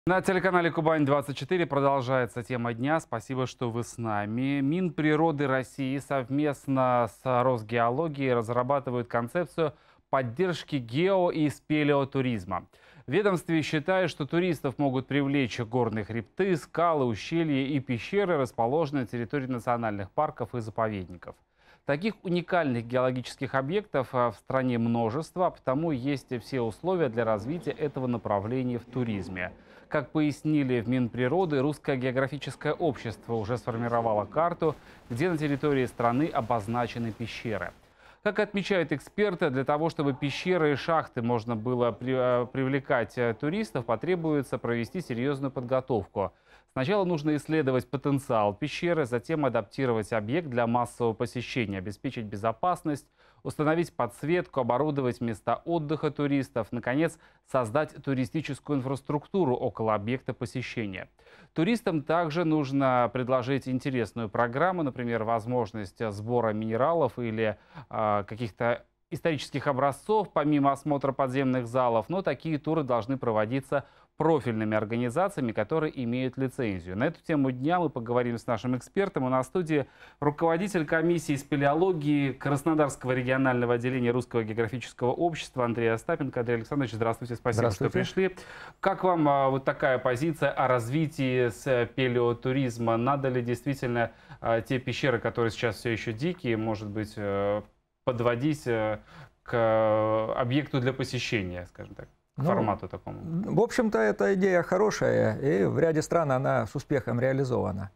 На телеканале Кубань-24 продолжается тема дня. Спасибо, что вы с нами. Минприроды России совместно с Росгеологией разрабатывают концепцию поддержки гео- и спелеотуризма. В ведомстве считают, что туристов могут привлечь горные хребты, скалы, ущелья и пещеры, расположенные на территории национальных парков и заповедников. Таких уникальных геологических объектов в стране множество, а потому есть все условия для развития этого направления в туризме. Как пояснили в Минприроды, Русское географическое общество уже сформировало карту, где на территории страны обозначены пещеры. Как отмечают эксперты, для того, чтобы пещеры и шахты можно было привлекать туристов, потребуется провести серьезную подготовку. Сначала нужно исследовать потенциал пещеры, затем адаптировать объект для массового посещения, обеспечить безопасность, установить подсветку, оборудовать места отдыха туристов, наконец, создать туристическую инфраструктуру около объекта посещения. Туристам также нужно предложить интересную программу, например, возможность сбора минералов или каких-то исторических образцов, помимо осмотра подземных залов, но такие туры должны проводиться профильными организациями, которые имеют лицензию. На эту тему дня мы поговорим с нашим экспертом. У нас в студии руководитель комиссии спелеологии Краснодарского регионального отделения Русского географического общества Андрей Остапенко. Андрей Александрович, здравствуйте, спасибо, что пришли. Как вам вот такая позиция о развитии спелеотуризма? Надо ли действительно те пещеры, которые сейчас все еще дикие, может быть, подводить к объекту для посещения, скажем так, к формату такому? В общем-то, эта идея хорошая, и в ряде стран она с успехом реализована.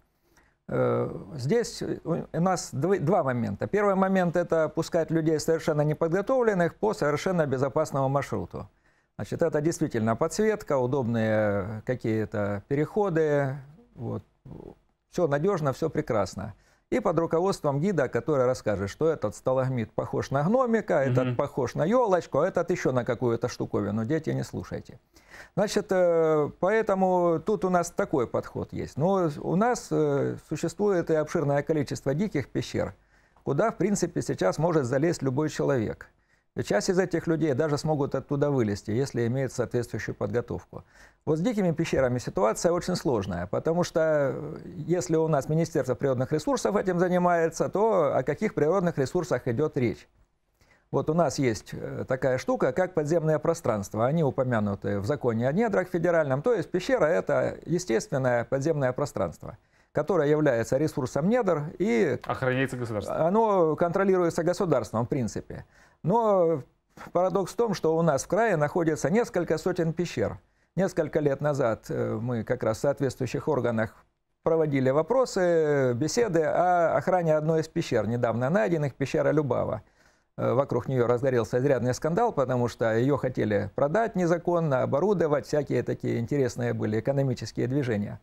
Здесь у нас два момента. Первый момент – это пускать людей совершенно неподготовленных по совершенно безопасному маршруту. Значит, это действительно подсветка, удобные какие-то переходы, вот. Все надежно, все прекрасно. И под руководством гида, который расскажет, что этот сталагмит похож на гномика, этот похож на елочку, а этот еще на какую-то штуковину. Дети, не слушайте. Значит, поэтому тут у нас такой подход есть. Но у нас существует и обширное количество диких пещер, куда, в принципе, сейчас может залезть любой человек. И часть из этих людей даже смогут оттуда вылезти, если имеют соответствующую подготовку. Вот с дикими пещерами ситуация очень сложная, потому что если у нас Министерство природных ресурсов этим занимается, то о каких природных ресурсах идет речь? Вот у нас есть такая штука, как подземное пространство. Они упомянуты в законе о недрах федеральном. То есть пещера – это естественное подземное пространство, которое является ресурсом недр и охраняется государством. Оно контролируется государством в принципе. Но парадокс в том, что у нас в крае находится несколько сотен пещер. Несколько лет назад мы как раз в соответствующих органах проводили вопросы, беседы о охране одной из пещер, недавно найденных, пещера Любава. Вокруг нее разгорелся изрядный скандал, потому что ее хотели продать незаконно, оборудовать, всякие такие интересные были экономические движения.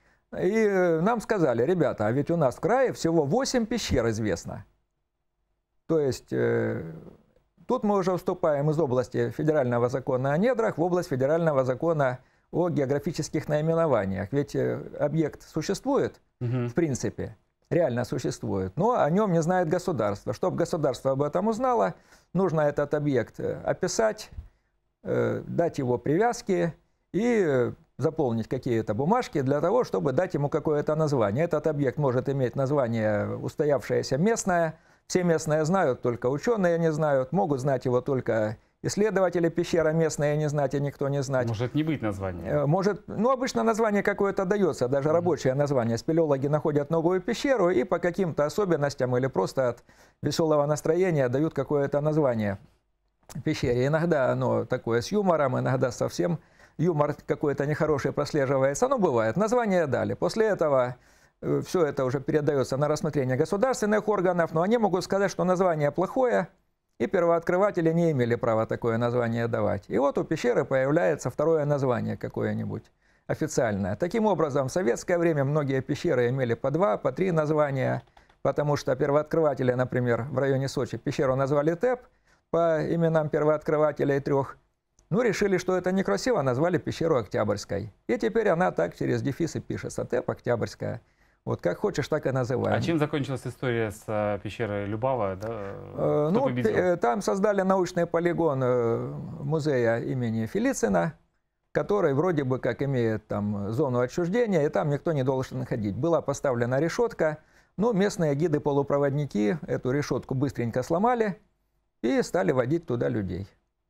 И нам сказали: ребята, а ведь у нас в крае всего 8 пещер известно. То есть тут мы уже вступаем из области федерального закона о недрах в область федерального закона о географических наименованиях. Ведь объект существует, в принципе, реально существует, но о нем не знает государство. Чтобы государство об этом узнало, нужно этот объект описать, дать его привязки и заполнить какие-то бумажки для того, чтобы дать ему какое-то название. Этот объект может иметь название устоявшееся местное. Все местные знают, только ученые не знают. Могут знать его только исследователи пещеры, местные не знать, и никто не знать. Может не быть названия? Может, ну обычно название какое-то дается, даже рабочее название. Спелеологи находят новую пещеру и по каким-то особенностям или просто от веселого настроения дают какое-то название пещере. Иногда оно такое с юмором, иногда совсем юмор какой-то нехороший прослеживается. Ну, бывает. Название дали. После этого все это уже передается на рассмотрение государственных органов, но они могут сказать, что название плохое, и первооткрыватели не имели права такое название давать. И вот у пещеры появляется второе название какое-нибудь официальное. Таким образом, в советское время многие пещеры имели по 2, по 3 названия, потому что первооткрыватели, например, в районе Сочи пещеру назвали ТЭП по именам первооткрывателей 3. Ну, решили, что это некрасиво, назвали пещеру Октябрьской. И теперь она так через дефисы пишется: ТЭП Октябрьская. Вот как хочешь, так и называем. А чем закончилась история с пещерой Любава? Да? Там создали научный полигон музея имени Фелицина. который вроде бы как имеет там зону отчуждения, и там никто не должен ходить. Была поставлена решетка, но местные гиды-полупроводники эту решетку быстренько сломали и стали водить туда людей.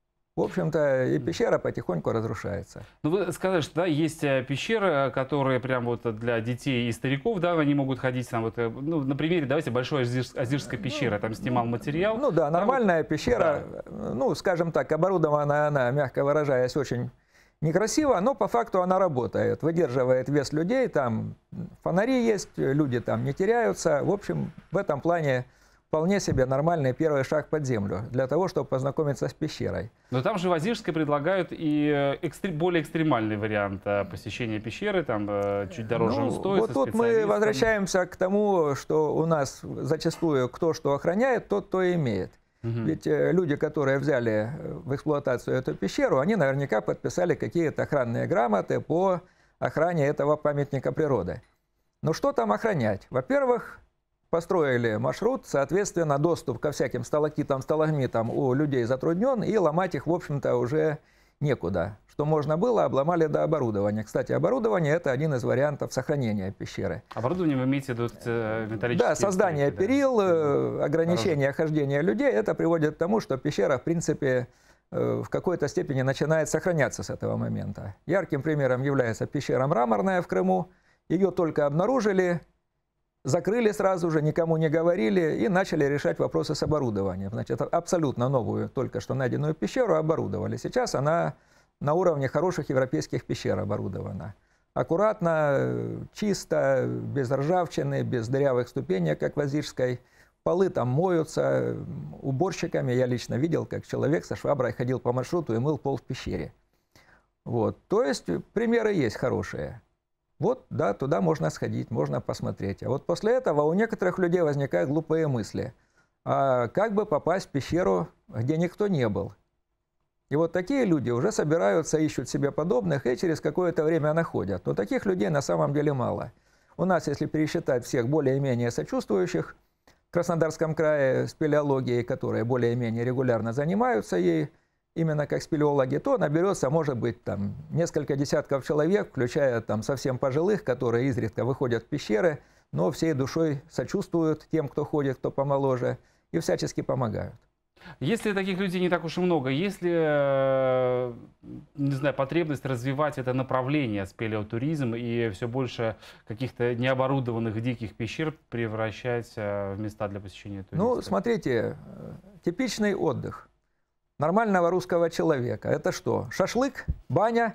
В общем-то, и пещера потихоньку разрушается. Ну, вы сказали, что да, есть пещеры, которые прям вот для детей и стариков, да, они могут ходить там вот, ну, на примере, давайте, Большой Озирской пещеры, там снимал материал. Ну да, нормальная вот, пещера, да. Ну, скажем так, оборудована она, мягко выражаясь, очень некрасиво, но по факту она работает, выдерживает вес людей, там фонари есть, люди там не теряются. В общем, в этом плане вполне себе нормальный первый шаг под землю для того, чтобы познакомиться с пещерой. Но там же в Озирской предлагают и более экстремальный вариант посещения пещеры, там чуть дороже он стоит. Вот тут мы возвращаемся к тому, что у нас зачастую кто что охраняет, тот то и имеет. Ведь люди, которые взяли в эксплуатацию эту пещеру, они наверняка подписали какие-то охранные грамоты по охране этого памятника природы. Но что там охранять? Во-первых, построили маршрут, соответственно, доступ ко всяким сталактитам, сталагмитам у людей затруднен, и ломать их, в общем-то, уже некуда. Что можно было, обломали до оборудования. Кстати, оборудование – это один из вариантов сохранения пещеры. Оборудование вы имеете в виду металлические? Да, создание перил, ограничение хождения людей – это приводит к тому, что пещера, в принципе, в какой-то степени начинает сохраняться с этого момента. Ярким примером является пещера Мраморная в Крыму. Ее только обнаружили, закрыли сразу же, никому не говорили и начали решать вопросы с оборудованием. Значит, абсолютно новую, только что найденную пещеру оборудовали. Сейчас она на уровне хороших европейских пещер оборудована. Аккуратно, чисто, без ржавчины, без дырявых ступенек, как в Озирской. Полы там моются уборщиками. Я лично видел, как человек со шваброй ходил по маршруту и мыл пол в пещере. Вот. То есть примеры есть хорошие. Вот, да, туда можно сходить, можно посмотреть. А вот после этого у некоторых людей возникают глупые мысли. А как бы попасть в пещеру, где никто не был? И вот такие люди уже собираются, ищут себе подобных и через какое-то время находят. Но таких людей на самом деле мало. У нас, если пересчитать всех более-менее сочувствующих в Краснодарском крае спелеологией, которые более-менее регулярно занимаются ей, именно как спелеологи, то наберется, может быть, там несколько десятков человек, включая там совсем пожилых, которые изредка выходят в пещеры, но всей душой сочувствуют тем, кто ходит, кто помоложе, и всячески помогают. Если таких людей не так уж и много, есть ли, не знаю, потребность развивать это направление спелеотуризм и все больше каких-то необорудованных диких пещер превращать в места для посещения туристов? Ну, смотрите, типичный отдых нормального русского человека. Это что? Шашлык, баня,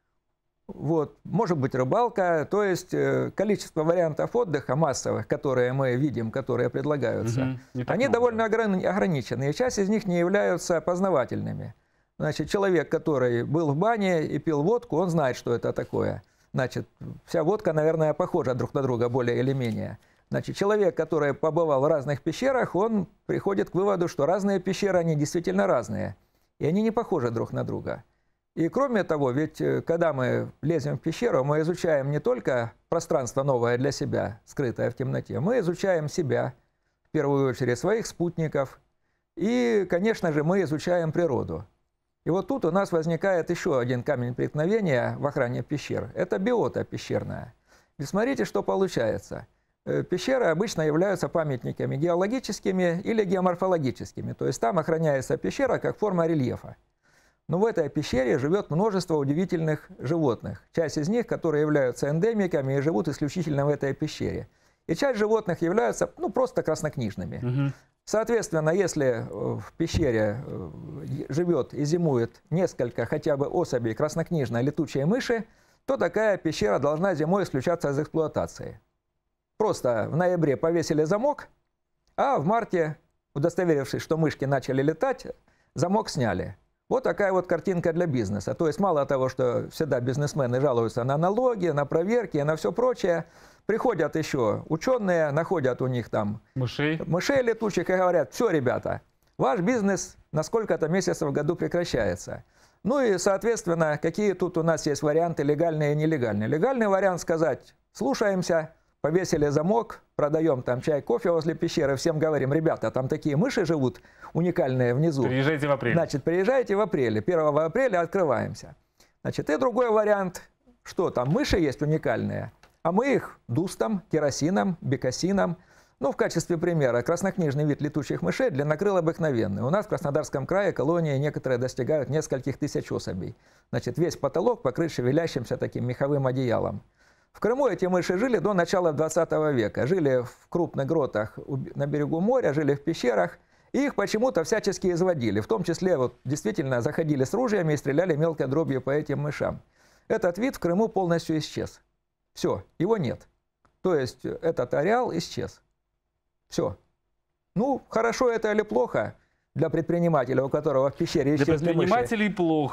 вот, может быть рыбалка. То есть количество вариантов отдыха массовых, которые мы видим, которые предлагаются, они довольно ограничены. И часть из них не являются познавательными. Значит, человек, который был в бане и пил водку, он знает, что это такое. Значит, вся водка, наверное, похожа друг на друга более или менее. Значит, человек, который побывал в разных пещерах, он приходит к выводу, что разные пещеры, они действительно разные. И они не похожи друг на друга. И кроме того, ведь когда мы лезем в пещеру, мы изучаем не только пространство новое для себя, скрытое в темноте, мы изучаем себя, в первую очередь своих спутников. И, конечно же, мы изучаем природу. И вот тут у нас возникает еще один камень преткновения в охране пещер. Это биота пещерная. И смотрите, что получается. Пещеры обычно являются памятниками геологическими или геоморфологическими. То есть там охраняется пещера как форма рельефа. Но в этой пещере живет множество удивительных животных. Часть из них, которые являются эндемиками и живут исключительно в этой пещере. И часть животных являются просто краснокнижными. Соответственно, если в пещере живет и зимует несколько хотя бы особей краснокнижной летучей мыши, то такая пещера должна зимой исключаться из эксплуатации. Просто в ноябре повесили замок, а в марте, удостоверившись, что мышки начали летать, замок сняли. Вот такая вот картинка для бизнеса. То есть мало того, что всегда бизнесмены жалуются на налоги, на проверки, на все прочее, приходят еще ученые, находят у них там мышей летучих и говорят: все, ребята, ваш бизнес на сколько-то месяцев в году прекращается. Ну и, соответственно, какие тут у нас есть варианты легальные и нелегальные. Легальный вариант сказать: слушаемся. Повесили замок, продаем там чай, кофе возле пещеры, всем говорим: ребята, там такие мыши живут уникальные внизу. Приезжайте в апреле. Значит, приезжайте в апреле. 1 апреля открываемся. Значит, и другой вариант, что там мыши есть уникальные, а мы их дустом, керосином, бекасином. Ну, в качестве примера, краснокнижный вид летучих мышей длиннокрыл обыкновенный. У нас в Краснодарском крае колонии некоторые достигают нескольких тысяч особей. Значит, весь потолок покрыт шевелящимся таким меховым одеялом. В Крыму эти мыши жили до начала 20 века. Жили в крупных гротах на берегу моря, жили в пещерах. И их почему-то всячески изводили. В том числе вот, действительно заходили с ружьями и стреляли мелкой дробью по этим мышам. Этот вид в Крыму полностью исчез. Все, его нет. То есть этот ареал исчез. Все. Ну, хорошо это или плохо для предпринимателя, у которого в пещере исчезли мыши? Для предпринимателей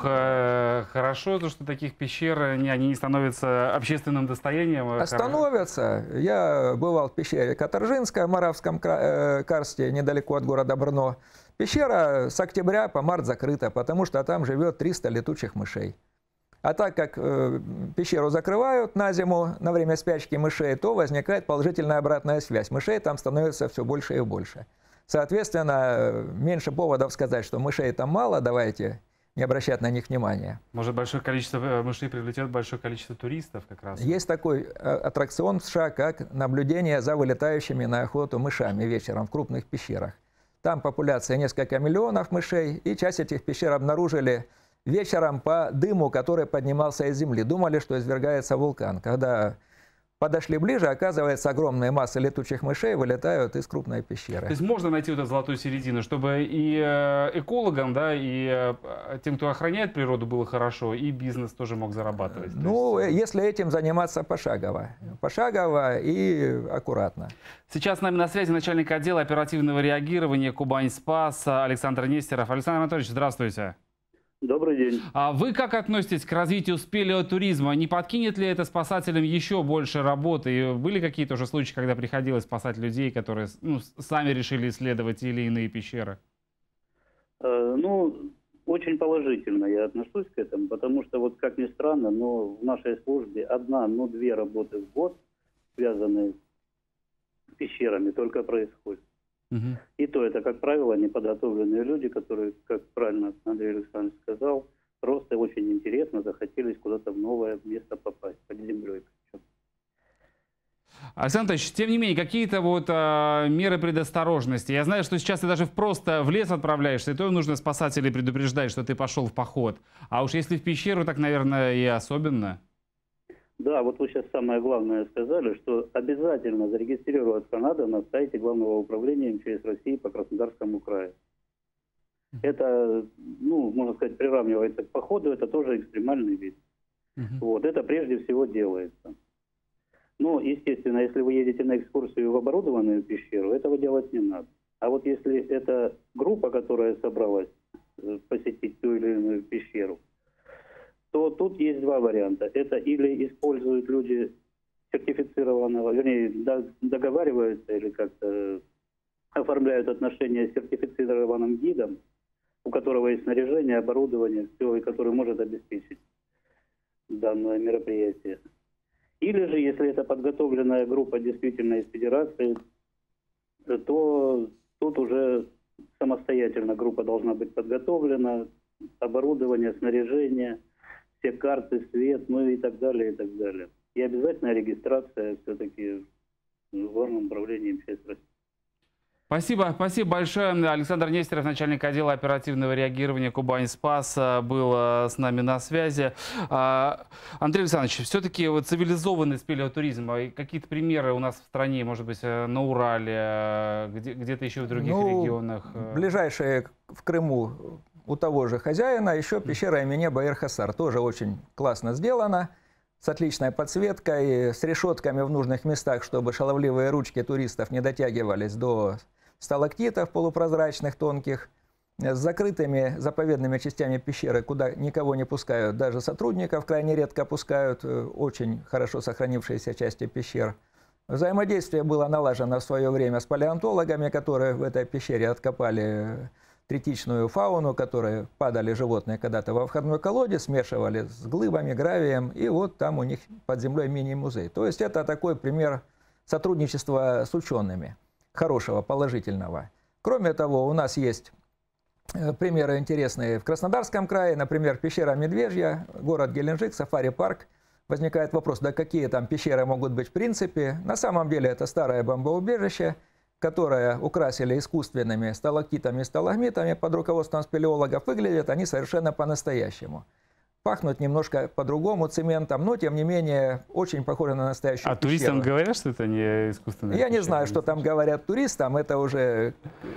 плохо. Хорошо то, что таких пещер, они не становятся общественным достоянием. Становятся. Я бывал в пещере Каторжинская в Моравском карсте, недалеко от города Брно. Пещера с октября по март закрыта, потому что там живет 300 летучих мышей. А так как пещеру закрывают на зиму, на время спячки мышей, то возникает положительная обратная связь. Мышей там становится все больше и больше. Соответственно, меньше поводов сказать, что мышей там мало, давайте не обращать на них внимания. Может, большое количество мышей привлечет большое количество туристов как раз? Есть такой аттракцион в США, как наблюдение за вылетающими на охоту мышами вечером в крупных пещерах. Там популяция несколько миллионов мышей, и часть этих пещер обнаружили вечером по дыму, который поднимался из земли. Думали, что извергается вулкан. Когда подошли ближе, оказывается, огромные массы летучих мышей вылетают из крупной пещеры. То есть можно найти вот эту золотую середину, чтобы и экологам, да, и тем, кто охраняет природу, было хорошо, и бизнес тоже мог зарабатывать. Ну, если этим заниматься пошагово. Пошагово и аккуратно. Сейчас с нами на связи начальник отдела оперативного реагирования «Кубань-Спас» Александр Нестеров. Александр Анатольевич, здравствуйте. Добрый день. А вы как относитесь к развитию спелеотуризма? Не подкинет ли это спасателям еще больше работы? И были какие-то уже случаи, когда приходилось спасать людей, которые сами решили исследовать те или иные пещеры? Ну, очень положительно я отношусь к этому, потому что, вот как ни странно, но в нашей службе две работы в год, связанные с пещерами, только происходят. Угу. И то это, как правило, неподготовленные люди, которые, как правильно Андрей Александрович сказал, просто очень интересно захотелось куда-то в новое место попасть, под землей. Александр Анатольевич, тем не менее, какие-то вот меры предосторожности. Я знаю, что сейчас ты даже просто в лес отправляешься, и то нужно спасателей предупреждать, что ты пошел в поход. А уж если в пещеру, так, наверное, и особенно. Да, вот вы сейчас самое главное сказали, что обязательно зарегистрироваться надо на сайте Главного управления МЧС России по Краснодарскому краю. Это, можно сказать, приравнивается к походу, это тоже экстремальный вид. Вот, это прежде всего делается. Но, естественно, если вы едете на экскурсию в оборудованную пещеру, этого делать не надо. А вот если это группа, которая собралась посетить ту или иную пещеру, то тут есть два варианта. Это или используют люди сертифицированного, вернее, договариваются или как-то оформляют отношения с сертифицированным гидом, у которого есть снаряжение, оборудование, все, и который может обеспечить данное мероприятие. Или же, если это подготовленная группа действительно из федерации, то тут уже самостоятельно группа должна быть подготовлена, оборудование, снаряжение, все карты, свет, и так далее, и так далее. И обязательная регистрация все-таки в Главном управлении МЧС России. Спасибо большое. Александр Нестеров, начальник отдела оперативного реагирования «Кубань-Спас», был с нами на связи. Андрей Александрович, все-таки вот цивилизованный спелеотуризм, какие-то примеры у нас в стране, может быть, на Урале, где-то еще в других регионах? Ближайшие в Крыму у того же хозяина еще пещера имени Баир-Хасар, тоже очень классно сделана, с отличной подсветкой, с решетками в нужных местах, чтобы шаловливые ручки туристов не дотягивались до сталактитов полупрозрачных, тонких, с закрытыми заповедными частями пещеры, куда никого не пускают, даже сотрудников крайне редко пускают, очень хорошо сохранившиеся части пещер. Взаимодействие было налажено в свое время с палеонтологами, которые в этой пещере откопали третичную фауну, которые падали животные когда-то во входной колодец, смешивали с глыбами, гравием, и вот там у них под землей мини-музей. То есть это такой пример сотрудничества с учеными, хорошего, положительного. Кроме того, у нас есть примеры интересные. В Краснодарском крае, например, пещера Медвежья, город Геленджик, сафари-парк. Возникает вопрос, да какие там пещеры могут быть в принципе. На самом деле это старое бомбоубежище, которое украсили искусственными сталактитами и сталагмитами под руководством спелеологов. Выглядят они совершенно по-настоящему. Пахнут немножко по-другому цементом, но тем не менее очень похоже на настоящую пещеру. Туристам говорят, что это не искусственная Я пещера? не знаю, что там говорят туристам, это уже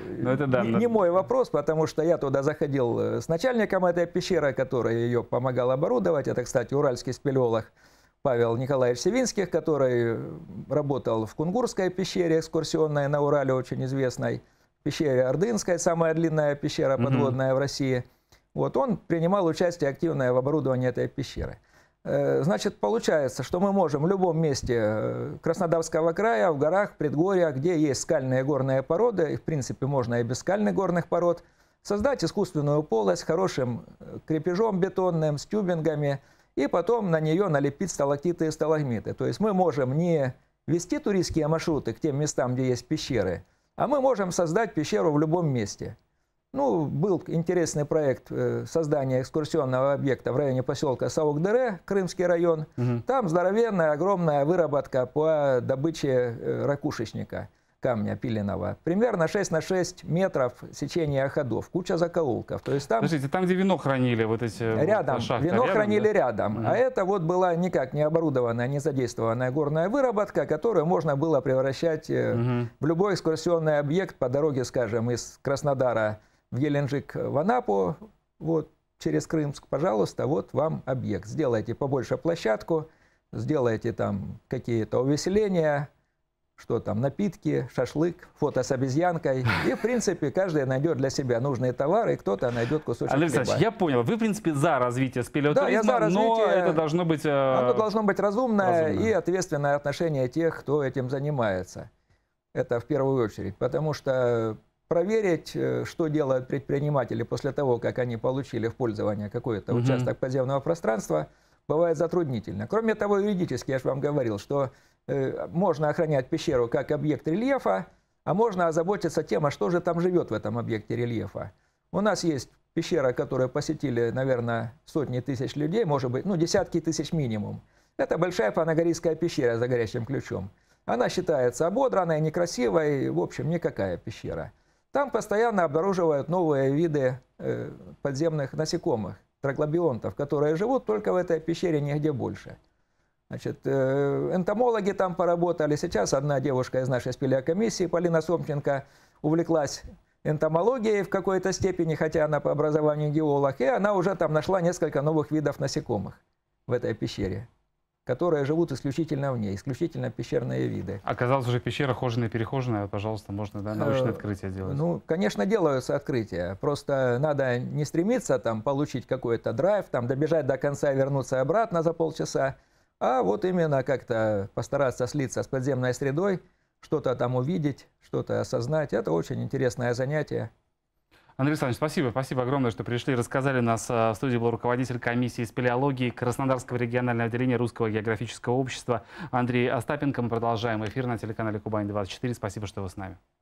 не мой вопрос, потому что я туда заходил с начальником этой пещеры, который ее помогал оборудовать. Это, кстати, уральский спелеолог Павел Николаевич Севинских, который работал в Кунгурской пещере, экскурсионной на Урале, очень известной, в пещере Ордынской, самая длинная пещера подводная в России. Вот он принимал участие активное в оборудовании этой пещеры. Значит, получается, что мы можем в любом месте Краснодарского края, в горах, в предгорьях, где есть скальные горные породы, и в принципе можно и без скальных горных пород, создать искусственную полость с хорошим крепежом бетонным, с тюбингами, и потом на нее налепить сталактиты и сталагмиты. То есть мы можем не вести туристские маршруты к тем местам, где есть пещеры, а мы можем создать пещеру в любом месте. Ну, был интересный проект создания экскурсионного объекта в районе поселка Саук-Дере, Крымский район. Там здоровенная, огромная выработка по добыче ракушечника, камня пиленого. Примерно 6 на 6 метров сечения ходов, куча закоулков. То есть там... Подождите, там, где вино хранили, вот эти рядом, шахты, вино рядом, хранили да? рядом. А это вот была никак не оборудованная, не задействованная горная выработка, которую можно было превращать в любой экскурсионный объект по дороге, скажем, из Краснодара в Геленджик, в Анапу, вот через Крымск, пожалуйста, вот вам объект. Сделайте побольше площадку, сделайте там какие-то увеселения, что там, напитки, шашлык, фото с обезьянкой. И, в принципе, каждый найдет для себя нужные товары, и кто-то найдет кусочек Андрей хлеба. Александрович, я понял, вы, в принципе, за развитие спелеотуризма, да, я за развитие, но это должно быть... Оно должно быть разумное и ответственное отношение тех, кто этим занимается. Это в первую очередь, потому что проверить, что делают предприниматели после того, как они получили в пользование какой-то участок подземного пространства, бывает затруднительно. Кроме того, юридически, я же вам говорил, что можно охранять пещеру как объект рельефа, а можно озаботиться тем, а что же там живет в этом объекте рельефа. У нас есть пещера, которую посетили, наверное, сотни тысяч людей, может быть, ну, десятки тысяч минимум. Это большая Панагорийская пещера за горящим ключом. Она считается ободранной, некрасивой, в общем, никакая пещера. Там постоянно обнаруживают новые виды подземных насекомых, троглобионтов, которые живут только в этой пещере, нигде больше. Значит, энтомологи там поработали. Сейчас одна девушка из нашей спелеокомиссии, Полина Сомченко, увлеклась энтомологией в какой-то степени, хотя она по образованию геолог, и она уже там нашла несколько новых видов насекомых в этой пещере, которые живут исключительно в ней, исключительно пещерные виды. Оказалось, уже пещера хоженая-перехоженная, пожалуйста, можно, да, научное открытие делать. Ну, конечно, делаются открытия. Просто надо не стремиться там получить какой-то драйв, там добежать до конца и вернуться обратно за полчаса, а вот именно как-то постараться слиться с подземной средой, что-то там увидеть, что-то осознать. Это очень интересное занятие. Андрей Александрович, спасибо. Спасибо огромное, что пришли и рассказали. У нас в студии был руководитель комиссии спелеологии Краснодарского регионального отделения Русского географического общества Андрей Остапенко. Мы продолжаем эфир на телеканале Кубань-24. Спасибо, что вы с нами.